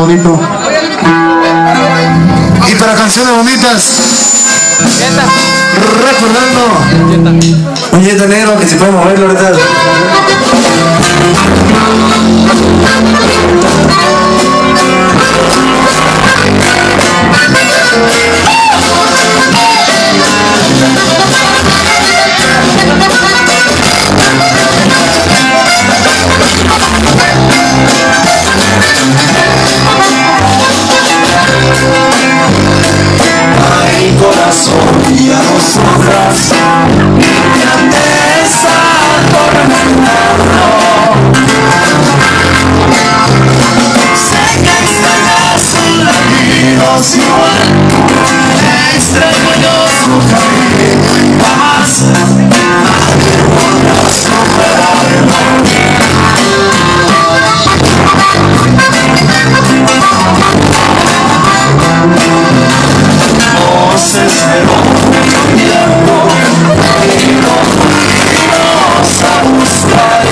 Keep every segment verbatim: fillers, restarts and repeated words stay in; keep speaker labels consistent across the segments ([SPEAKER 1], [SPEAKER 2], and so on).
[SPEAKER 1] bonito. Y para canciones bonitas, recordando un Jetta negro que se puede moverlo ahorita.
[SPEAKER 2] Ay, corazón, ya no sufras ante esa tormenta. Sé que extrañas sus latidos igual, extraño yo su cariño y jamás nadie podrá superarlo. Se esperó mucho tiempo y no fuimos a buscar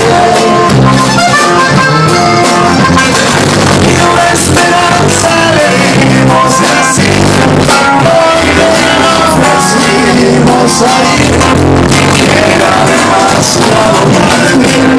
[SPEAKER 2] y una esperanza leímos y así donde nos decidimos a ir que era demasiado tarde.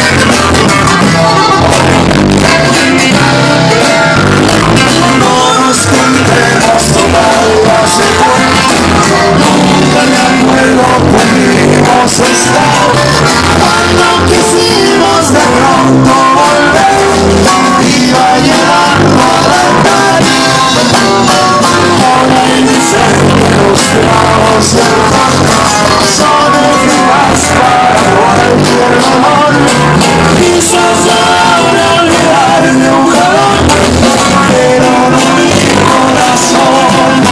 [SPEAKER 2] No nos contemos todas las secuelas, nunca de acuerdo pudimos estar. Cuando quisimos de pronto volver, iba llegando al altar. Ahora dicen que los clavos del mar son heridas para cualquier dolor. Quizás ahora olvidar de un jalón, pero no mi corazón.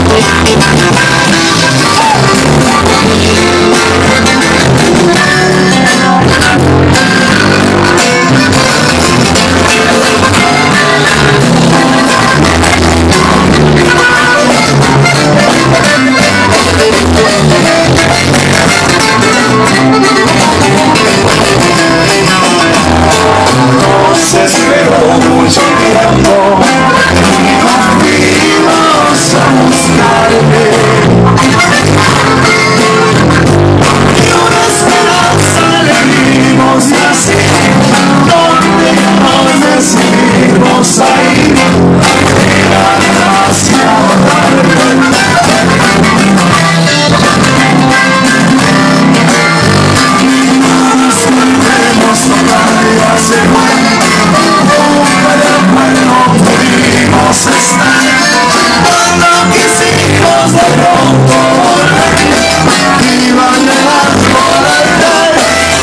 [SPEAKER 2] Nos esperó mucho tiempo y nos fuimos a buscarte y una esperanza le dimos y así donde ya nos decidimos a ir era demasiado tarde. No nos contemos todavía seguro, nunca de acuerdo pudimos estar. Cuando quisimos de pronto volver, iba llegando al altar.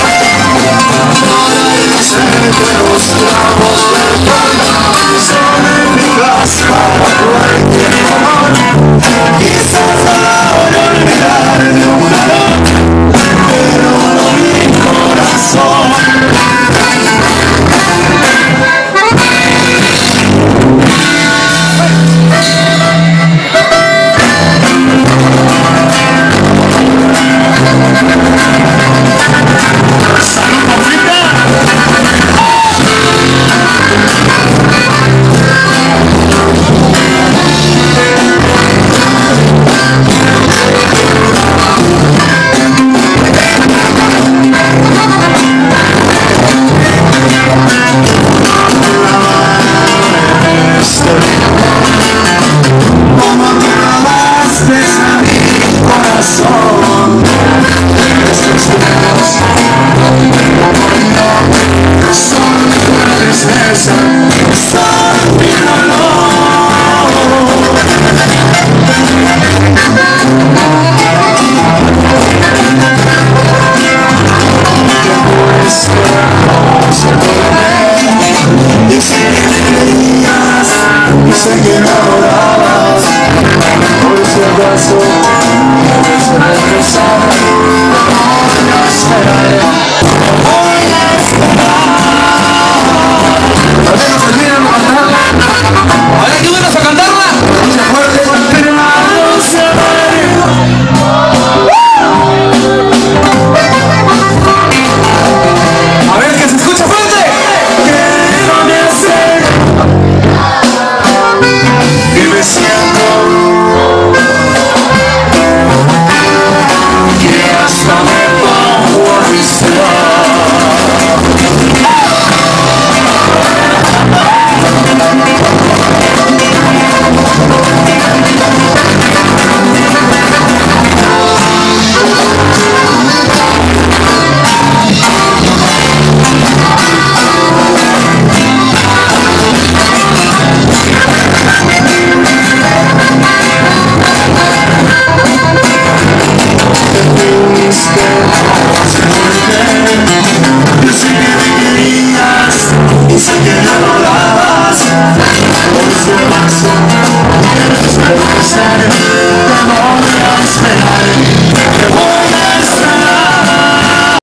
[SPEAKER 2] Ahora dicen que los clavos del mar son heridas para cualquier dolor. Quizás ahora olvidar de un jalón, pero no mi corazón. Sé que me adorabas, por si acaso quieres regresar.